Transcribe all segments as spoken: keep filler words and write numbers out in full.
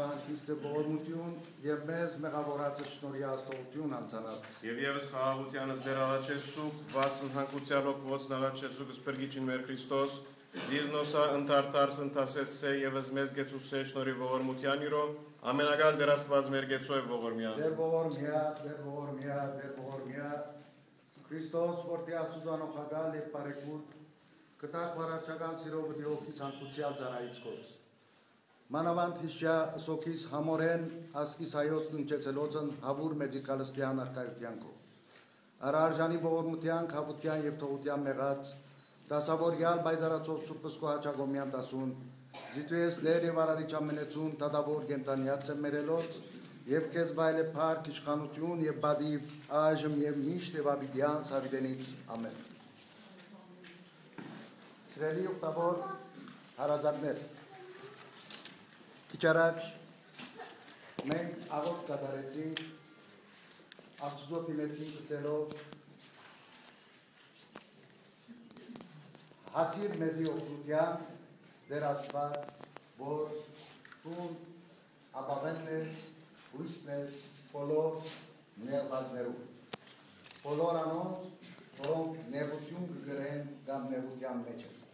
նախանցքիստը ողորմություն եւ մեզ մեղավորածը շնորհի աստողություն անցանած։ Եվ եւս խաղաղությանս դերաղաչեսուկ, վասն հանկուցյալոք ոց նաղաչեսուկ սպրգիչին մեր Քրիստոս, զիզնոսա ընթարտարս ընթասեսցե եւս մեզ գեցուսե շնորհի ողորմության իրո, ամենագալ դերաստված մեր գեցոյ ողորմյան։ Դեր ողորմյա, դեր ողորմյա, դեր ողորմյա, Քրիստոս որտի աստուծանոխագալ եւ բարեկուտ, կտակ վարաչական սիրով դիոքից հանկուցյալ ծառայից կոց։ Մանավանդ հիշյա սոքիս համորեն ասկիս հայոց ննչեցելոցն հավուր մեծիկալստյան արկայության կո։ Արարժանի ողորմության, հավության և թողության մեղած, դասավորյալ բայզարացով սուրպսկո հաճագոմյան տասուն, զիտուես լեր և արարիչ ամենեցուն տադավոր գենտանյաց է մերելոց, և կեզ բայլ է պարկ իշխանություն և բադիվ այժմ և միշտ և աբիդյան սավիդենից ամեն։ Սրելի ուղտավոր հարազատներ, Իչարաչ մենք աղոտ կատարեցինք, աստուծո տիմեցինք գծելով, հասիր մեզի օգնության դեր աստված, որ տուն ապավենն ես, հույսն ես, բոլոր ներվածներում, բոլոր անոնց, որոնք նեղություն կգրեն կամ նեղության մեջ են։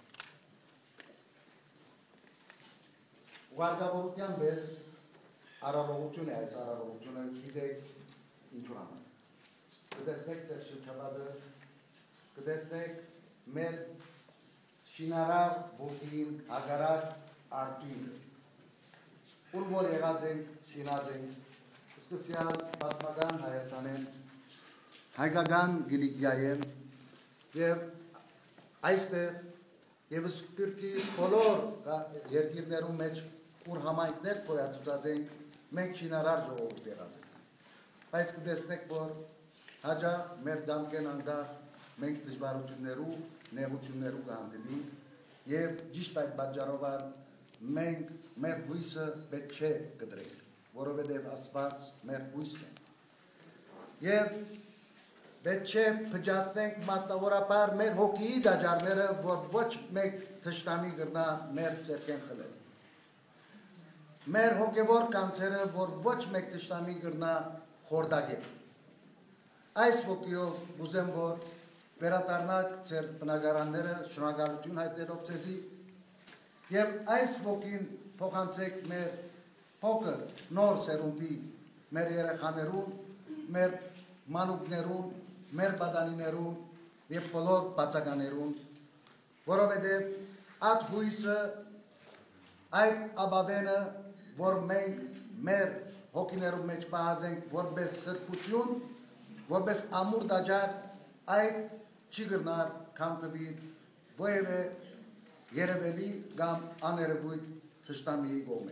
Ուղարկավորության մեզ արարողություն է այս արարողությունը գիտեք ինչու համար։ Կտեսնեք ձեր շրջապատը, կտեսնեք մեր շինարար ոգին, ագարար արտույնը, ուր որ եղած ենք, շինած ենք, սկսյալ պատմական Հայաստանեն, հայկական Գիլիկիայեն և այստեղ և սպիրկի բոլոր երկիրներում մեջ ուր համայնքներ կոյացուցած ենք, մենք շինարար ժողովուրդ եղած ենք։ Բայց կտեսնեք, որ հաջող մեր դամկեն անգախ մենք դժվարություններու, նեղություններու կհանդիպենք և ճիշտ այդ պատճառով մենք մեր հույսը պետք չէ կդրենք, որովհետև Աստված մեր հույսն է։ Եվ պետք չէ փճացնենք մասնավորապես մեր հոգիի դաջարները, որ ոչ մեկ թշնամի կրնա մեր ձեռքեն խլել։ Մեր հոգևոր կանցերը, որ ոչ մեկ թշնամի կրնա խորդակել։ Այս ոգիով ուզեմ, որ վերադառնաք ձեր բնակարանները շնորհակալություն հայտնելով ձեզի եւ այս ոգին փոխանցեք մեր փոքր նոր սերունդի, մեր երեխաներուն, մեր մանուկներուն, մեր բադանիներուն եւ բոլոր բացականերուն, որովհետեւ այդ հույսը, այդ ապավենը, որ մենք մեր հոգիներու մեջ պահած ենք որպես սրբություն, որպես ամուր դաջար, այդ չի գրնար քամտվի ոևէ երևելի կամ աներևույթ թշնամիի կողմէ։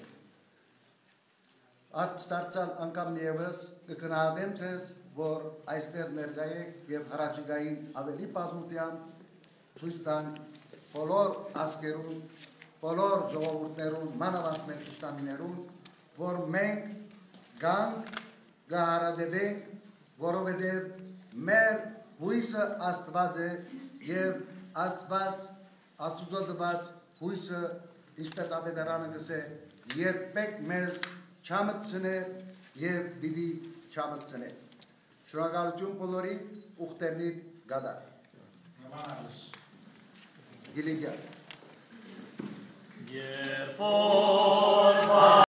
Այդ ստարցալ անգամ եւս կգնահատեմ ձեզ, որ այստեղ ներկա եք եւ հրաչիկային ավելի բազմության ցույց տանք բոլոր ազգերուն, բոլոր ժողովուրդներուն, մանավանդ մեր թշնամիներուն, որ մենք գանք, կհարադեվենք, որովհետև մեր հույսը Աստված է և Աստված Աստուծո տված հույսը, ինչպես Ավետարանը գսե, երբեք մեզ չամտցնե և պիտի չամտցնե։ Շնորհակալություն բոլորի, ուխտերնիդ գադար։ Գիլիկյան։